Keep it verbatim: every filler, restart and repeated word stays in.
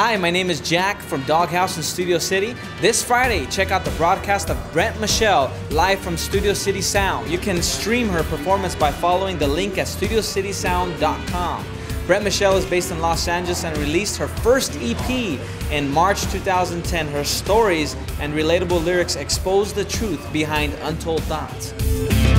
Hi, my name is Jack from Doghouse in Studio City. This Friday, check out the broadcast of Brent Michelle live from Studio City Sound. You can stream her performance by following the link at studio city sound dot com. Brent Michelle is based in Los Angeles and released her first E P in March two thousand ten. Her stories and relatable lyrics expose the truth behind untold thoughts.